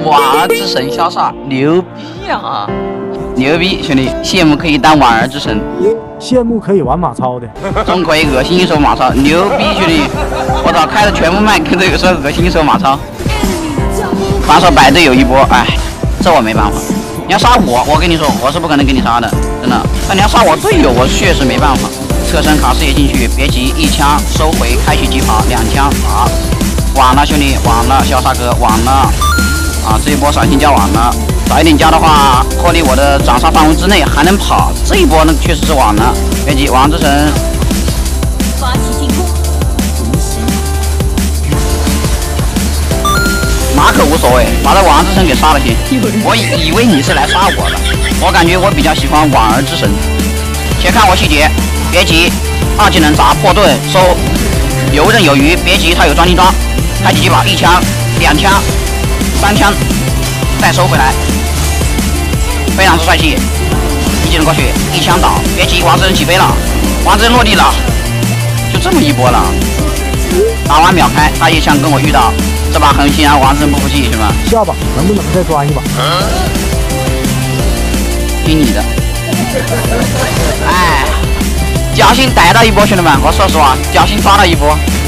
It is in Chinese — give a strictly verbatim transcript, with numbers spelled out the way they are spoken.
婉儿之神潇洒，牛逼啊！牛逼，兄弟，羡慕可以当婉儿之神， 羡慕可以玩马超的， 中国一恶心一手马超，牛逼，兄弟！我操，开的全部麦，跟这个说恶心一手马超。反手摆队有一波，哎，这我没办法。你要杀我，我跟你说，我是不可能给你杀的，真的。但你要杀我队友，我确实没办法。侧身卡视野进去，别急，一枪收回，开启疾跑，两枪打。晚了，兄弟，晚了，潇洒哥，晚了。啊，这一波闪现加晚了，早一点加的话，脱离我的斩杀范围之内，还能跑。这一波呢，确实是晚了。别急，王之神。 发起进攻。 马可无所谓，把这王之神给杀了行。我以为你是来杀我的，我感觉我比较喜欢婉儿之神。且看我细节，别急，二技能砸破盾收，游刃有余。别急，他有专精装，开启疾跑，一枪、两枪、三枪，再收回来，非常之帅气。一技能过去，一枪倒，别急，王之神起飞了，王之神落地了，就这么一波了。打完秒开，他一枪跟我遇到。这把很显然王之神不服气是吧？ 下吧，能不能再抓一把？ 听你的。哎，侥幸逮到一波，兄弟们，我说实话，侥幸抓到一波。